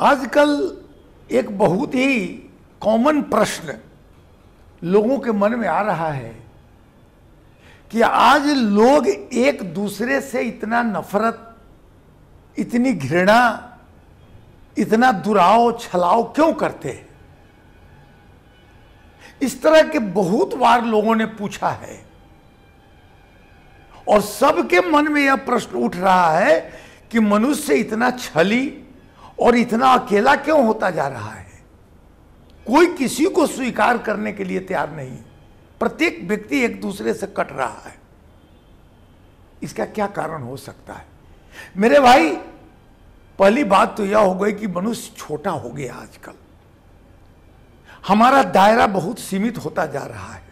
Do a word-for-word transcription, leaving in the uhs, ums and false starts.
आजकल एक बहुत ही कॉमन प्रश्न लोगों के मन में आ रहा है कि आज लोग एक दूसरे से इतना नफरत, इतनी घृणा, इतना दुराव छलाव क्यों करते हैं। इस तरह के बहुत बार लोगों ने पूछा है और सबके मन में यह प्रश्न उठ रहा है कि मनुष्य इतना छली और इतना अकेला क्यों होता जा रहा है। कोई किसी को स्वीकार करने के लिए तैयार नहीं, प्रत्येक व्यक्ति एक दूसरे से कट रहा है। इसका क्या कारण हो सकता है मेरे भाई? पहली बात तो यह हो गई कि मनुष्य छोटा हो गया। आजकल हमारा दायरा बहुत सीमित होता जा रहा है।